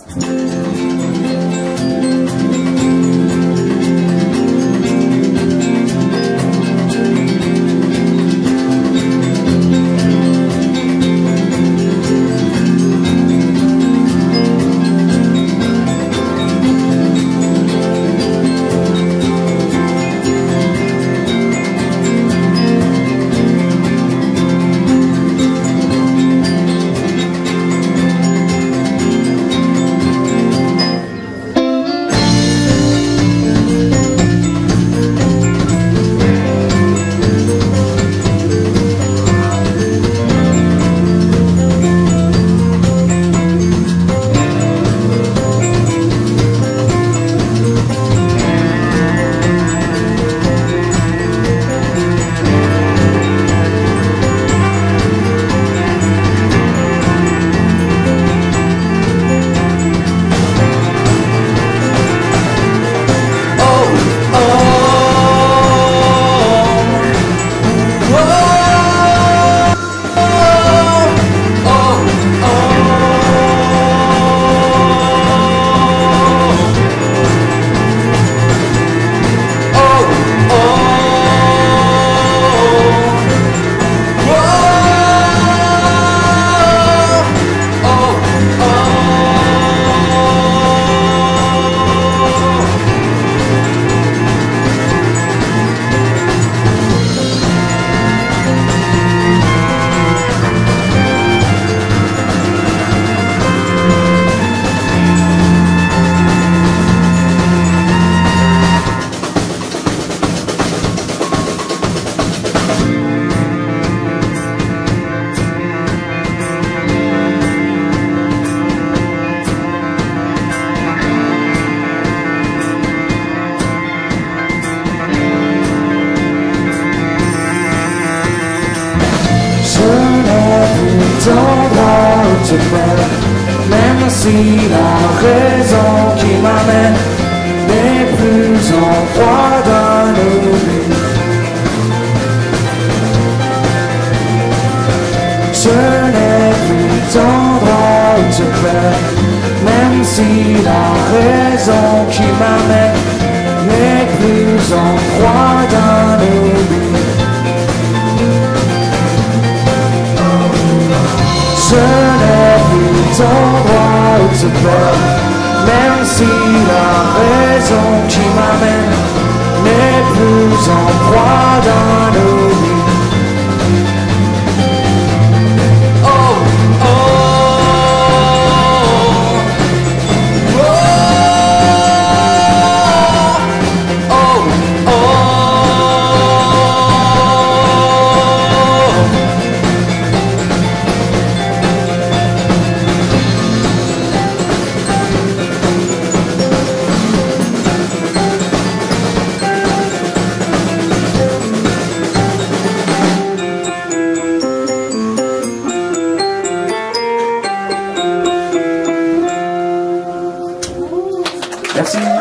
Endroit où tu peux, même si la raison qui m'amène n'est plus en proie d'un oubli. Je n'ai plus d'endroit où tu peux, même si la raison qui m'amène n'est plus en proie d'un oubli. Je n'ai plus d'endroit où te perdre, même si la raison qui m'amène n'est plus en proie d'un oubli. Merci.